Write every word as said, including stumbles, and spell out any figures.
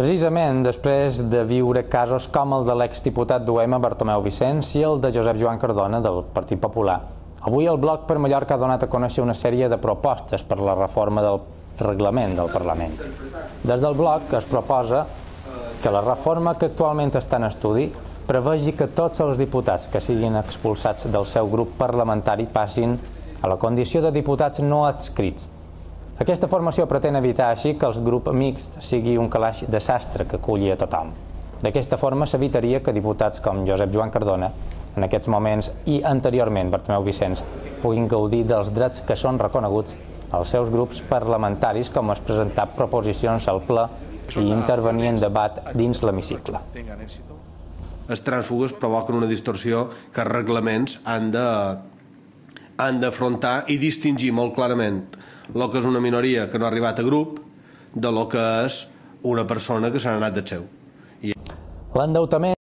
Precisament després de viure casos com el de l'exdiputat d'U M Bartomeu Vicens i el de Josep Joan Cardona del Partit Popular, avui el Bloc per Mallorca ha donat a conèixer una sèrie de propostes per a la reforma del reglament del Parlament. Des del Bloc es proposa que la reforma que actualment està en estudi prevegi que tots els diputats que siguin expulsats del seu grup parlamentari passin a la condició de diputats no adscrits. Aquesta formació pretén evitar així que el grup mixt sigui un calaix de sastre que aculli a tothom. D'aquesta forma s'evitaria que diputats com Josep Joan Cardona, en aquests moments i anteriorment Bartomeu Vicens, puguin gaudir dels drets que són reconeguts als seus grups parlamentaris, com es presentar proposicions al ple i intervenir en debat dins l'hemicicle. Els trànsfugues provoquen una distorsió que els reglaments han de han d'afrontar i distingir molt clarament el que és una minoria que no ha arribat a grup de lo que és una persona que s'ha anat del seu. L'endeutament